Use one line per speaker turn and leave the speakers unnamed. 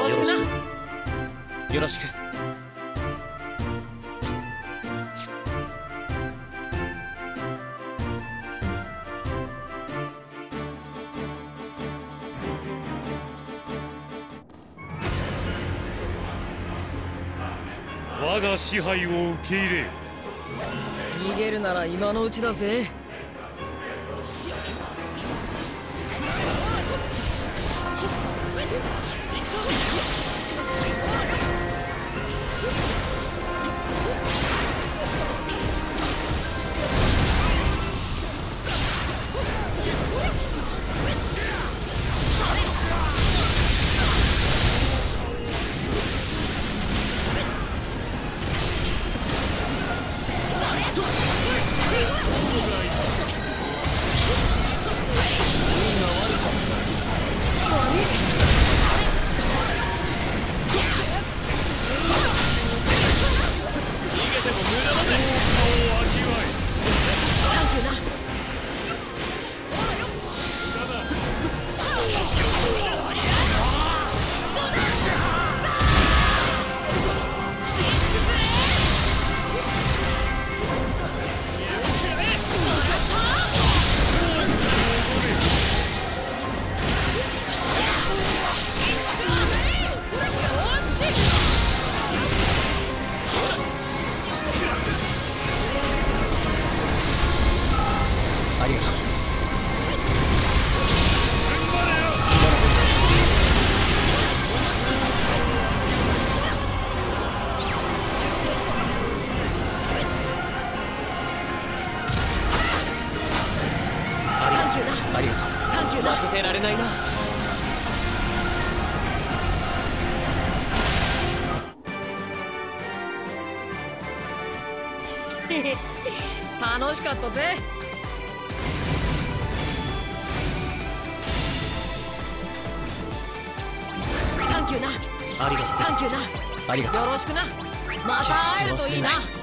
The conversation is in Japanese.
ろしくな。
よろしく。
我が支配を受け入れよ。
逃げるなら今のうちだぜ。
ありがとう。
サンキューな。
負けてられないな。
楽しかったぜ。サンキューな。
ありがとう。
サンキューな。
ありがとう。
よろしくな。また会えるといいな。